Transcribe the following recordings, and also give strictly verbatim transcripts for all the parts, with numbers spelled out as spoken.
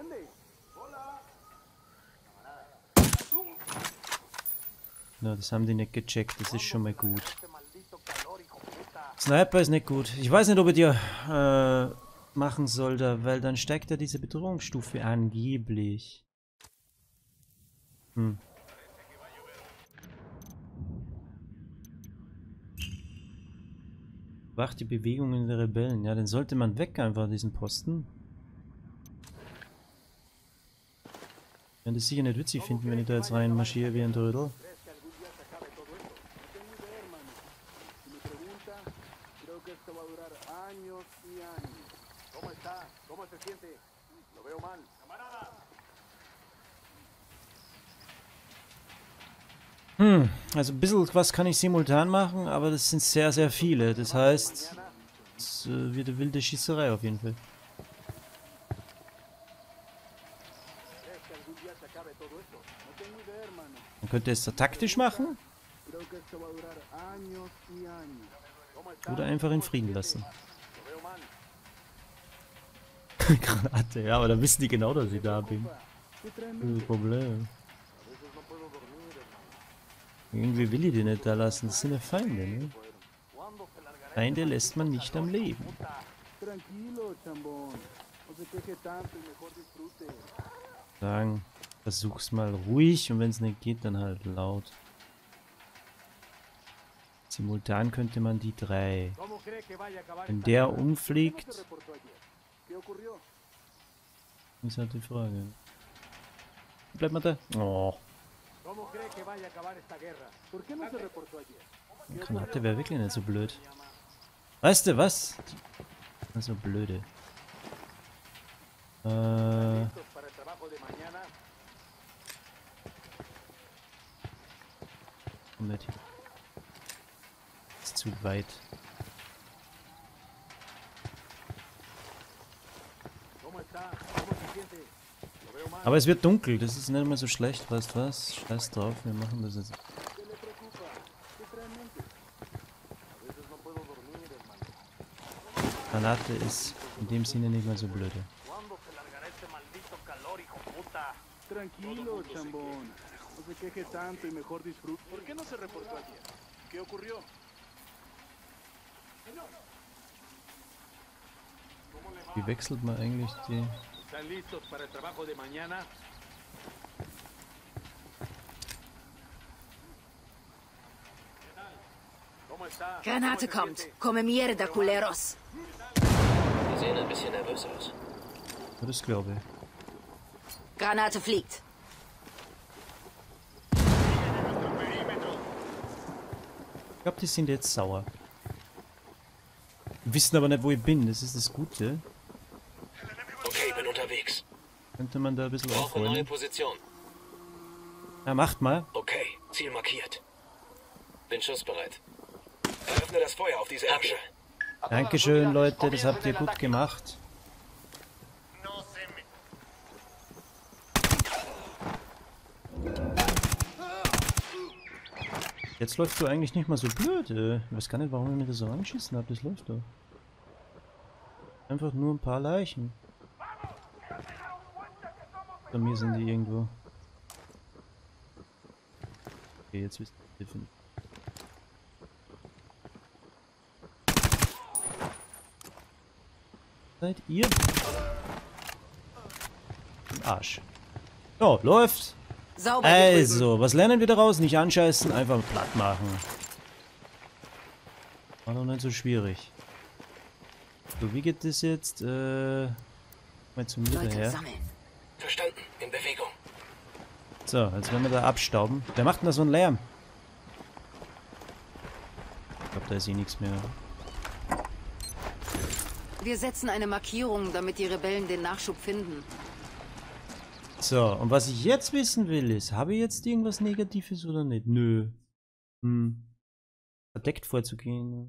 Na, das haben die nicht gecheckt, das ist schon mal gut. Sniper ist nicht gut. Ich weiß nicht, ob er dir äh, machen sollte, weil dann steigt ja diese Bedrohungsstufe angeblich. Hm. Wacht die Bewegungen der Rebellen. Ja, dann sollte man weg einfach, diesen Posten. Ich werde das sicher nicht witzig finden, wenn ich da jetzt rein marschiere wie ein Trödel. Hm, also ein bisschen was kann ich simultan machen, aber das sind sehr, sehr viele. Das heißt, es äh, wird eine wilde Schießerei auf jeden Fall. Man könnte es da taktisch machen. Oder einfach in Frieden lassen. Granate, ja, aber dann wissen die genau, dass ich da bin. Das Problem. Irgendwie will ich die nicht da lassen, das sind ja Feinde, ne? Feinde lässt man nicht am Leben. Sagen, versuch's mal ruhig und wenn es nicht geht, dann halt laut. Simultan könnte man die drei. Wenn der umfliegt, ist halt die Frage. Bleibt mal da. Oh. Eine Granate wäre wirklich nicht so blöd. Weißt du was? Das ist so blöde. Äh. Komm mit. Ist zu weit. Aber es wird dunkel, das ist nicht mehr so schlecht, weißt du was? Scheiß drauf, wir machen das jetzt. Granate ist in dem Sinne nicht mehr so blöde. Wie wechselt man eigentlich die? Granate kommt. Come mierda, culeros. Die sehen ein bisschen nervös aus. Ja, das glaube ich. Granate fliegt. Ich glaube, die sind jetzt sauer. Die wissen aber nicht, wo ich bin, das ist das Gute. Okay, bin unterwegs. Könnte man da ein bisschen Brauche neue aufholen. Position. Ja, macht mal. Okay, Ziel markiert. Bin schussbereit. Eröffne das Feuer auf diese Erbsche. Dankeschön, Leute, das habt ihr gut gemacht. Jetzt läuft du eigentlich nicht mal so blöd. Äh. Ich weiß gar nicht, warum ich mir das so angeschissen habe. Das läuft doch. Einfach nur ein paar Leichen. Bei mir sind die irgendwo. Okay, jetzt wisst ihr. Seid ihr? Im Arsch. So, läuft. Sauber. Also, was lernen wir daraus? Nicht anscheißen, einfach platt machen. War doch nicht so schwierig. So, wie geht das jetzt? Äh, mal zum Mitte her. Verstanden, in Bewegung. So, als wenn wir da abstauben. Wer macht denn da so einen Lärm? Ich glaube, da ist eh nichts mehr. Wir setzen eine Markierung, damit die Rebellen den Nachschub finden. So, und was ich jetzt wissen will ist, habe ich jetzt irgendwas Negatives oder nicht? Nö. Hm. Verdeckt vorzugehen.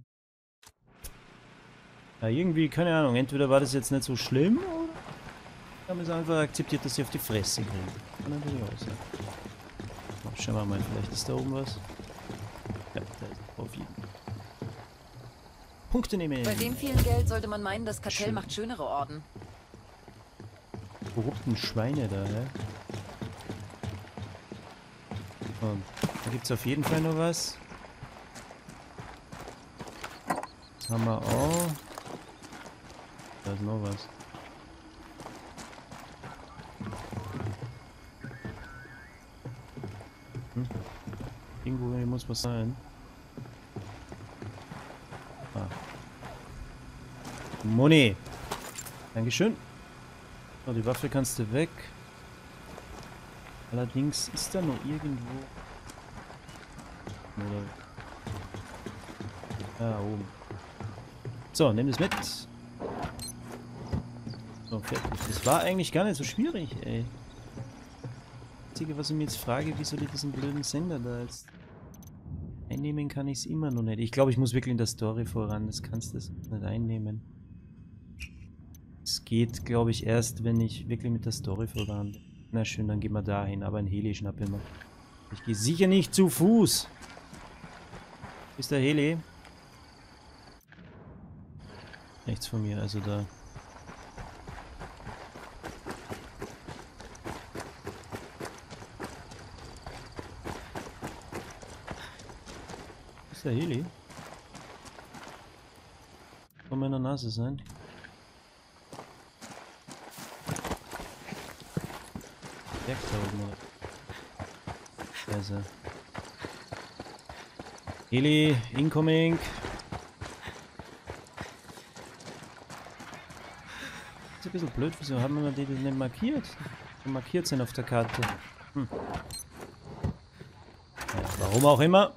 Ja, irgendwie, keine Ahnung, entweder war das jetzt nicht so schlimm, oder haben es einfach akzeptiert, dass sie auf die Fresse kriegen. Kann natürlich auch sein. Oh, schauen wir mal, vielleicht ist da oben was. Ja, da ist auf jeden Fall. Punkte nehmen. Bei dem vielen Geld sollte man meinen, das Kartell Schön. macht schönere Orden. korrupten Schweine da, hä? Und da gibt's auf jeden Fall noch was. Das haben wir auch. Da ist noch was. Hm. Irgendwo hier muss was sein. Ah. Money. Dankeschön. So, die Waffe kannst du weg. Allerdings ist da noch irgendwo... Oder... Da oben. So, nimm das mit. So, fertig. Das war eigentlich gar nicht so schwierig, ey. Das Einzige, was ich mir jetzt frage, wie soll ich diesen blöden Sender da jetzt... Einnehmen kann ich es immer noch nicht. Ich glaube, ich muss wirklich in der Story voran. Das kannst du nicht einnehmen. Es geht, glaube ich, erst, wenn ich wirklich mit der Story voran bin. Na schön, dann gehen wir dahin. Aber ein Heli schnappen wir. Ich gehe sicher nicht zu Fuß. Ist der Heli? Nichts von mir, also da. Ist der Heli? Von meiner Nase sein. Berg da oben, oder? Da ist er. Heli, incoming. Das ist ein bisschen blöd, wieso haben wir die denn nicht markiert? Die markiert sind auf der Karte. Hm. Ja, warum auch immer.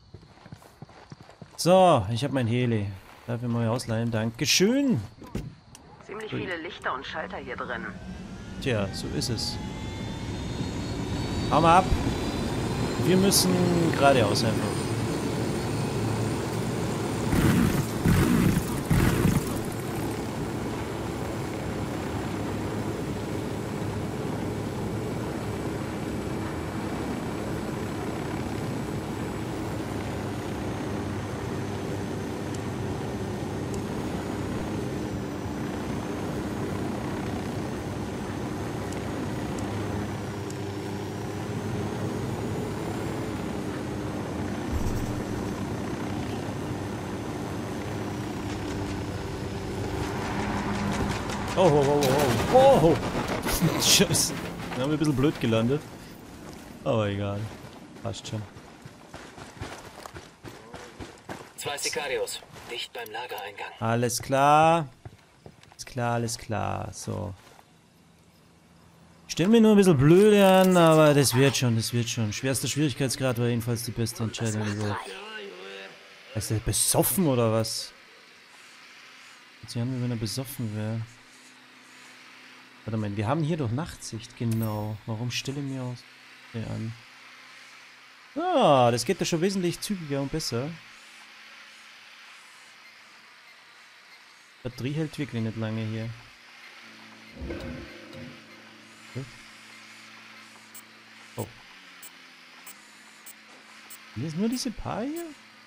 So, ich habe mein Heli. Darf ich mal ausleihen? Dankeschön. Ziemlich viele Lichter und Schalter hier drin. Tja, so ist es. Hau mal ab. Wir müssen geradeaus einfach. Oh, oh, oh, oh, oh, oh. Scheiße. Wir haben ein bisschen blöd gelandet. Aber egal. Passt schon. Zwei Sicarios. Dicht beim Lagereingang. Alles klar. Alles klar, alles klar. So. Stell mir nur ein bisschen blöde an, aber das wird schon, das wird schon. Schwerster Schwierigkeitsgrad war jedenfalls die beste Entscheidung überhaupt. Ist der besoffen oder was? Jetzt haben wir, wenn er besoffen wäre. Warte mal, wir haben hier doch Nachtsicht, genau. Warum stelle ich mir aus der an? Ah, das geht ja schon wesentlich zügiger und besser. Die Batterie hält wirklich nicht lange hier. Okay. Oh. Hier ist nur diese paar hier?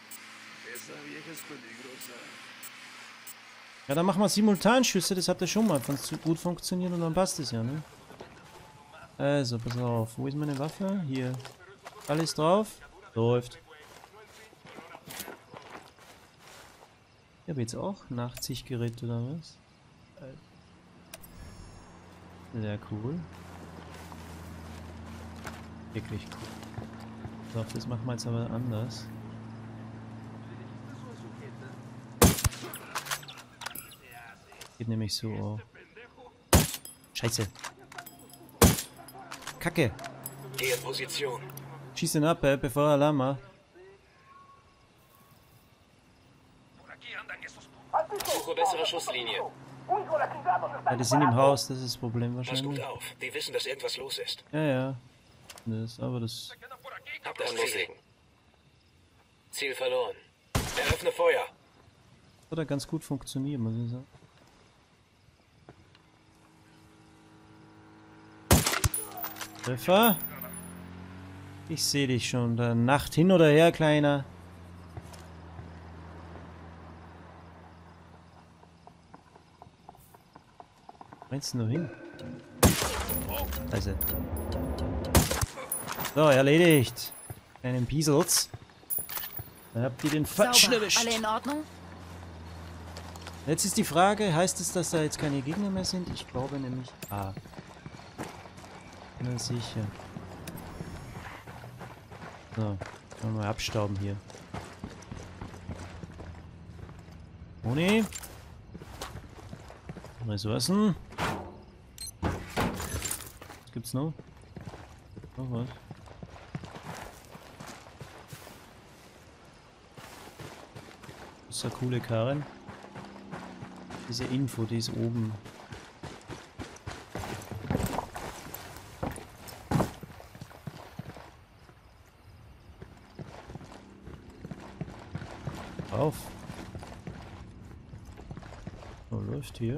Ja, dann machen wir Simultanschüsse, das hat ja schon mal gut funktioniert und dann passt es ja, ne? Also, pass auf, wo ist meine Waffe? Hier. Alles drauf? Läuft. Ich habe jetzt auch Nachtsichtgerät oder was? Sehr cool. Wirklich cool. So, das machen wir jetzt aber anders. Geht nämlich so. Oh. Scheiße. Kacke. Geh in Position. Schieß ihn ab, ey, bevor er Alarm macht. Suche bessere Schusslinie. Ja, die sind im Haus, das ist das Problem Pass gut wahrscheinlich. auf. Die wissen, dass irgendwas los ist. Ja, ja. Das, aber das... Hab das loslegen. Ziel verloren. Eröffne Feuer. Hat ja ganz gut funktioniert, muss ich sagen. Treffer? Ich sehe dich schon. Da Nacht hin oder her, Kleiner. Meinst du nur hin? Also. So, erledigt. Einen Piesels. Da habt ihr den Falschen Sauber. erwischt. Alle in Ordnung? Jetzt ist die Frage, heißt es, dass da jetzt keine Gegner mehr sind? Ich glaube nämlich A. Na sicher. So, können wir mal abstauben hier. Moni. Ressourcen. Was gibt's noch? Noch was? Das ist eine coole Karren. Diese Info, die ist oben. Auf. So, läuft hier.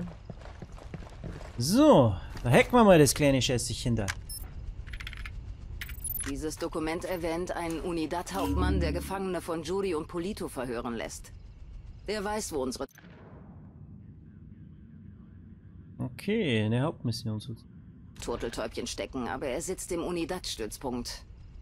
So, da hacken wir mal das kleine Schätzchen da. Dieses Dokument erwähnt einen Unidad-Hauptmann, der Gefangene von Judy und Polito verhören lässt. Der weiß, wo unsere... Okay, eine Hauptmission. Turteltäubchen stecken, aber er sitzt im Unidad-Stützpunkt.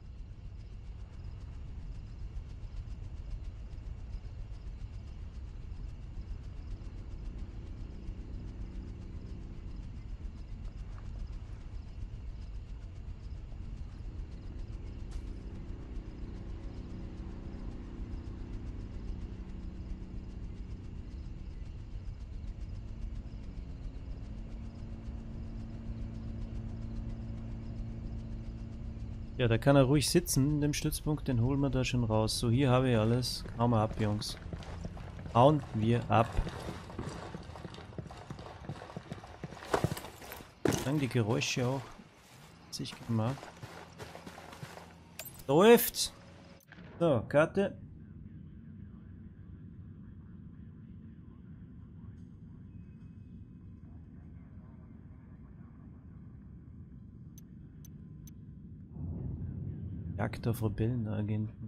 Ja, da kann er ruhig sitzen in dem Stützpunkt, den holen wir da schon raus. So, hier habe ich alles. Hauen wir ab, Jungs. Hauen wir ab. Dann die Geräusche auch. Sich gemacht. Läuft. So, Karte. Jagd auf Rebellenagenten.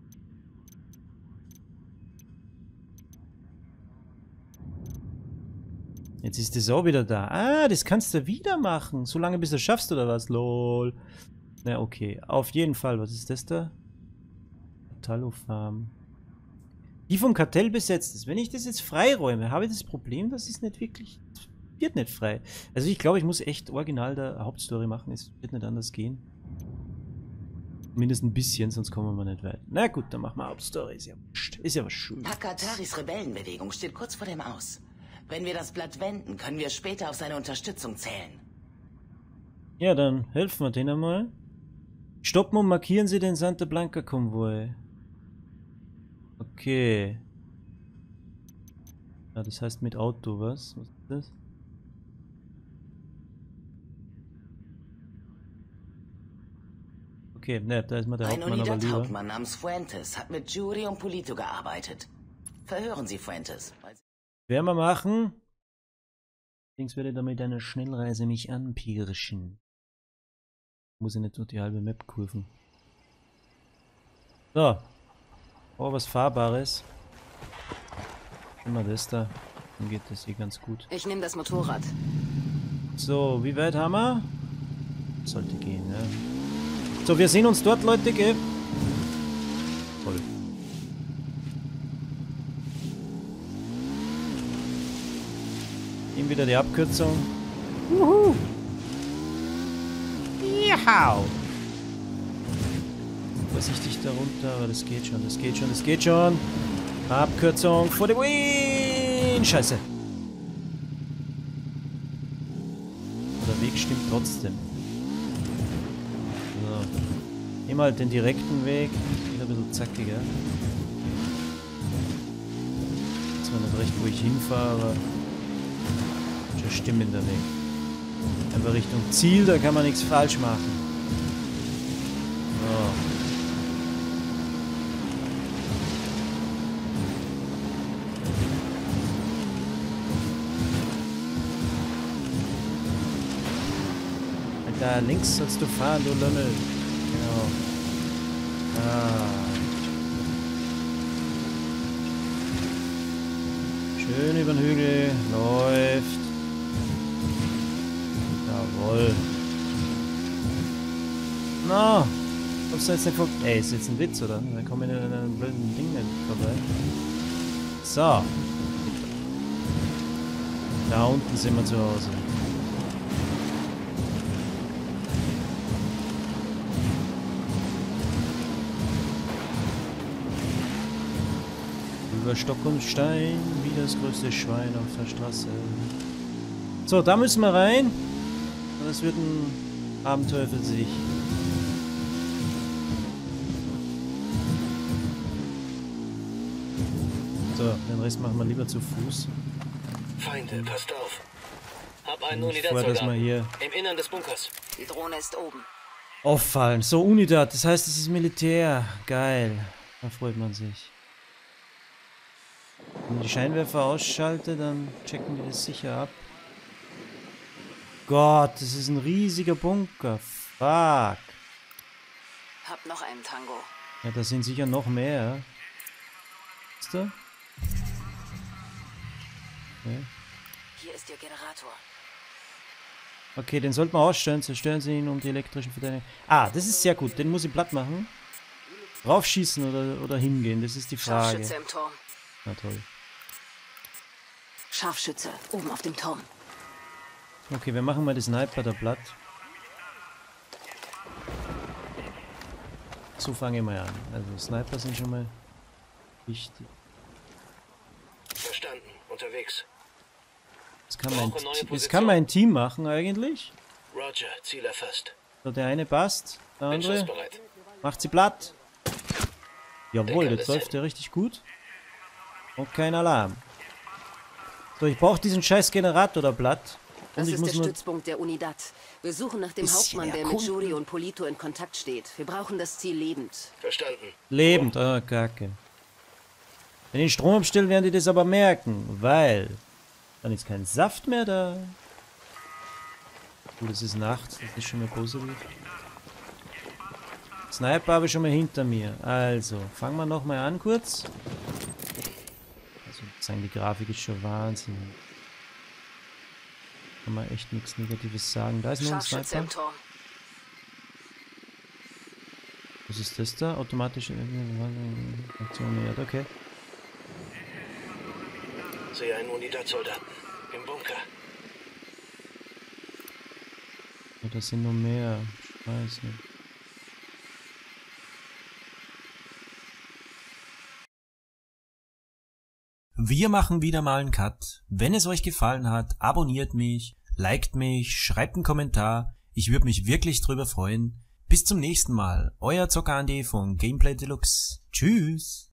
Jetzt ist es auch wieder da. Ah, das kannst du wieder machen. So lange bis du es schaffst oder was? Lol. Na, okay. Auf jeden Fall. Was ist das da? Metallo-Farm. Die vom Kartell besetzt ist. Wenn ich das jetzt freiräume, habe ich das Problem, dass es nicht wirklich... wird nicht frei. Also ich glaube, ich muss echt original der Hauptstory machen. Es wird nicht anders gehen. Mindestens ein bisschen, sonst kommen wir nicht weit. Na gut, dann machen wir Hauptstory. Ist ja wurscht. Ist ja was Schönes. Hakataris Rebellenbewegung steht kurz vor dem Aus. Wenn wir das Blatt wenden, können wir später auf seine Unterstützung zählen. Ja, dann helfen wir denen einmal. Stoppen und markieren Sie den Santa Blanca Konvoi. Okay. Ja, das heißt mit Auto, was? Was ist das? Okay, ne, da ist mal der Ein Hauptmann aber lieber. Unidad-Hauptmann namens Fuentes hat mit Jury und Polito gearbeitet. Verhören Sie Fuentes. Werden wir machen. Allerdings werde ich damit eine Schnellreise mich anpirschen. Muss ich nicht durch die halbe Map kurven. So. Oh, was Fahrbares. Immer das da. Dann geht das hier ganz gut. Ich nehme das Motorrad. So, wie weit haben wir? Sollte gehen, ja. So, wir sehen uns dort, Leute, gell? Toll. Nehmen wieder die Abkürzung. Wuhu! Jahau! Vorsichtig darunter, aber das geht schon, das geht schon, das geht schon. Abkürzung vor dem Win! Scheiße. Der Weg stimmt trotzdem. So. Nehmen halt den direkten Weg. Wieder ein bisschen zackiger. Zwar nicht recht, wo ich hinfahre, aber schon Stimmen in der Weg. Einfach Richtung Ziel, da kann man nichts falsch machen. So. Da links sollst du fahren, du Lümmel. Genau. Ah. Schön über den Hügel. Läuft. Jawohl. No! Kommst du jetzt nicht vor... Ey, ist jetzt ein Witz, oder? Da komme ich in einem blöden Ding nicht vorbei. So. Da unten sind wir zu Hause. Über Stock und Stein, wie das größte Schwein auf der Straße. So, da müssen wir rein. Das wird ein Abenteuer für sich. So, den Rest machen wir lieber zu Fuß. Feinde, passt auf. Hab einen Ich vor, dass wir Unidad-Soldaten hier im Innern des Bunkers. Die Drohne ist oben. auffallen. So, Unidad, das heißt, es ist Militär. Geil. Da freut man sich. Wenn ich die Scheinwerfer ausschalte, dann checken die das sicher ab. Gott, das ist ein riesiger Bunker. Fuck. Hab noch einen Tango. Ja, da sind sicher noch mehr. Ist da? Okay. Hier ist Ihr Generator. Okay, den sollten wir ausstellen. Zerstören Sie ihn, um die elektrischen Verteidigung. Ah, das ist sehr gut. Den muss ich platt machen. Raufschießen oder, oder hingehen, das ist die Frage. Scharfschütze im Turm. Na toll. Scharfschütze, oben auf dem Turm. Okay, wir machen mal die Sniper da platt. So fange ich mal an. Also Sniper sind schon mal wichtig. Verstanden. Unterwegs. Das kann mein, Brauche neue das Position. kann mein Team machen eigentlich. Roger, Ziel erfasst. So, der eine passt, der Bin andere schussbereit. macht sie platt. Jawohl, kann jetzt das läuft hin. der richtig gut. Und kein Alarm. So, ich brauche diesen scheiß Generator da platt. Und Das ich ist muss der nur... Stützpunkt der Unidad. Wir suchen nach dem Bisschen Hauptmann, der mit erkunden. Juri und Polito in Kontakt steht. Wir brauchen das Ziel lebend. Verstanden. Lebend, ah, kacke. Wenn ich Strom abstelle, werden die das aber merken, weil dann ist kein Saft mehr da. Gut, es ist Nacht, das ist schon mal positiv. Sniper habe ich schon mal hinter mir. Also, fangen wir nochmal an kurz. Also, ich sagen, die Grafik ist schon Wahnsinn. Kann man echt nichts Negatives sagen. Da ist noch ein Scharfschütze Sniper. im Turm. Was ist das da? Automatische Aktion. Ja, okay. Sehe einen Unidad-Soldaten. Im Bunker. Ja, das sind noch mehr. Scheiße. Wir machen wieder mal einen Cut. Wenn es euch gefallen hat, abonniert mich, liked mich, schreibt einen Kommentar. Ich würde mich wirklich drüber freuen. Bis zum nächsten Mal. Euer Zocker Andi von Gameplay Deluxe. Tschüss.